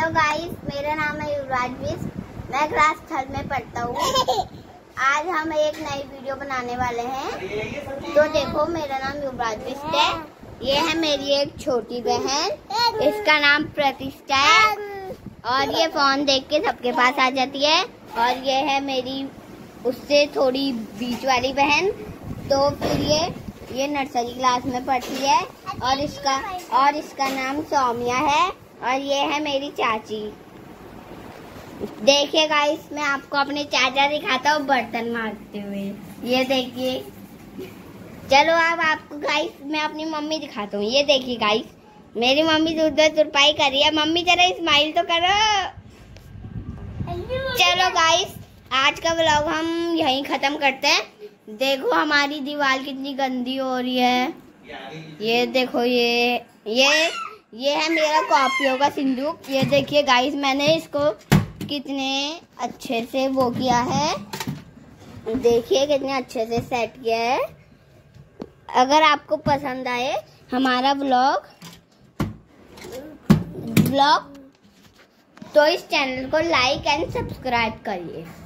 Hello guys, मेरा नाम है युवराज बिष्ट। मैं क्लास 3 में पढ़ता हूँ। आज हम एक नई वीडियो बनाने वाले हैं। तो देखो, मेरा नाम युवराज बिष्ट है। ये है मेरी एक छोटी बहन, इसका नाम प्रतिष्ठा है और ये फोन देख के सबके पास आ जाती है। और ये है मेरी उससे थोड़ी बीच वाली बहन। तो फिर ये नर्सरी क्लास में पढ़ती है और इसका नाम सौम्या है। और ये है मेरी चाची। देखिए गाइस, मैं आपको अपने चाचा दिखाता हूँ बर्तन मारते हुए। ये देखिए। चलो अब आपको गाइस मैं अपनी मम्मी दिखाता हूँ। ये देखिए गाइस, मेरी मम्मी दूध तुरपाई कर रही है। मम्मी जरा स्माइल तो करो। चलो गाइस, आज का व्लॉग हम यहीं खत्म करते हैं। देखो हमारी दीवार कितनी गंदी हो रही है। ये देखो, ये है मेरा कॉपियों का सिंदूक। ये देखिए गाइस, मैंने इसको कितने अच्छे से वो किया है। देखिए कितने अच्छे से सेट किया है। अगर आपको पसंद आए हमारा व्लॉग तो इस चैनल को लाइक एंड सब्सक्राइब करिए।